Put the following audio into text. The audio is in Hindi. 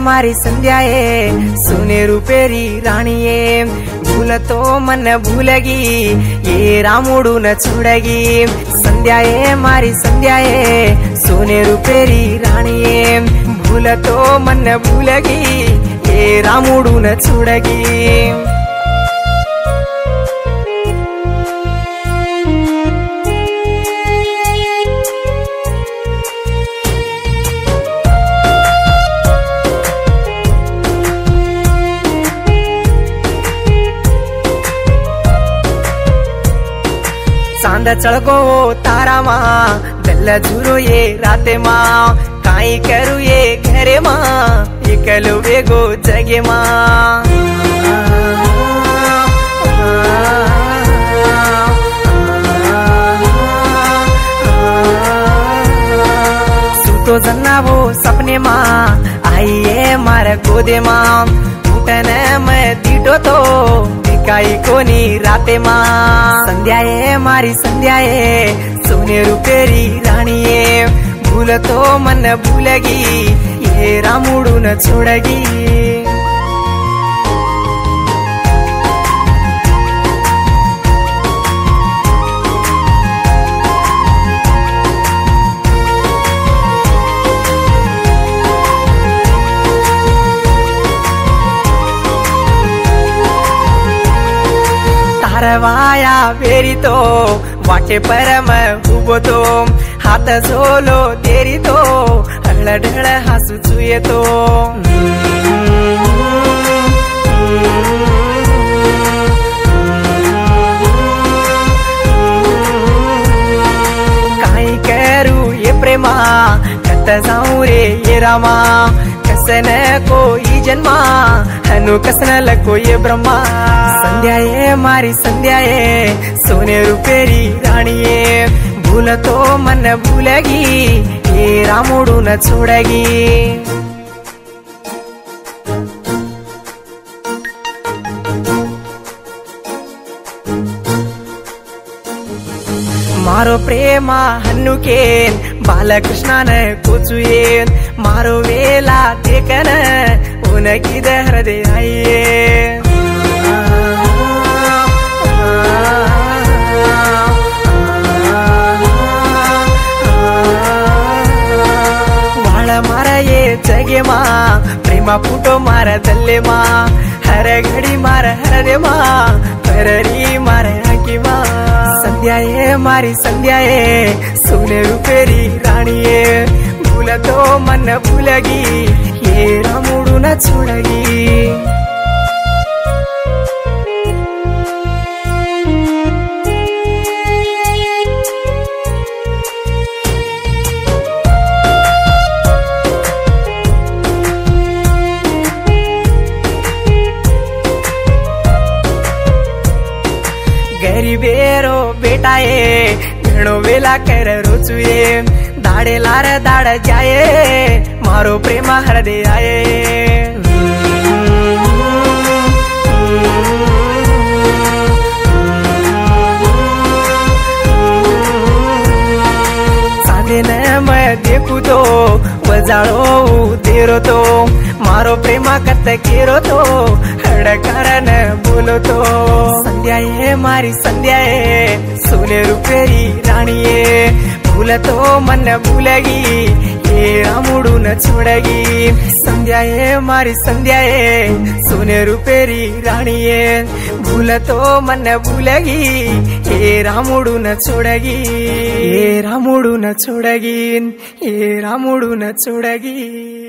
मारी संध्याए सोने रूपेरी राणीए भूल तो मन भूलगी ये रामुडू न छोड़गी। संध्याए मारी संध्याए सोने रूपेरी राणीए भूल तो मन भूलगी ये रामुडू न छोड़गी। चांद चढ़गो तारा माँ दल झूरो ये राते माँ काई करू ये घरे माँ एकलो वेगो जगे माँ। सुतो जन्नावो सपने माँ आइए मार गोदे माँ उठने मैं दीटो तो काई कोनी राते माँ। संध्याए मारी संध्याए सोने रूपेरी राणीए भूल तो मन भूलगी ये रामुडू न छोड़गी। वाया वेरी तो वाटे पर मैं उबो तो हाथ झोलो तेरी तो ढळ ढळ हसू छुए तो। काई करू ये प्रेमा कत जाऊ रे ये रामा कसन कोई जन्मा हनु कसन लको ये ब्रह्मा। संध्याए मारी संध्याए सोने रूपेरी राणीए भूल तो मन भूलगी ये रामुडू न छोड़गी। मारो प्रेमा हन्नुकेन बालकृष्ण न कोचुएन मारो वेला देखन उनकी हृदय आइए। मारा ये जगे माँ प्रेमा फूटो मारा दल्ले माँ हर घड़ी मार हरे माँ हररी मारे आकी माँ। संध्याए मारी संध्याए सोने रूपेरी राणीए भूल तो मन भूलगी ये रामुडू न छोड़गी। गरीबेरो बेटाए घणो वेला कर रोचुए दाड़े लार दाड़ जाए मारो प्रेमा हृदय आए। साधे न मैं देखू तो वजाड़ो तेरो तो मारो प्रेमा कत केरो तो हड़कार न बोलो तो। संध्याए मारी संध्याए सोने रूपेरी राणीए भूल तो मन भूलगी ये रामुडू न छोड़गी। संध्याए मारी संध्याए सोने रूपेरी राणीए भूल तो मन भूलगी ये रामुडू न छोड़गी ये रामुडू न छोड़गी ये रामुडू न छोड़गी।